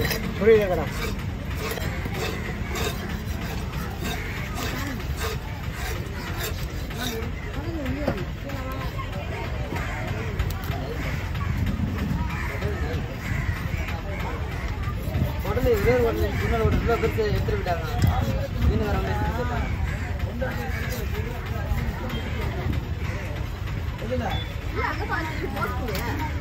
புரியுதுங்கண்ணா. உடனே இதே உடனே முன்னாடி ஒரு இவ்வளோ பேருக்கு எடுத்துட்டு விட்டாங்க. மீன் வரவங்க எடுத்துட்டு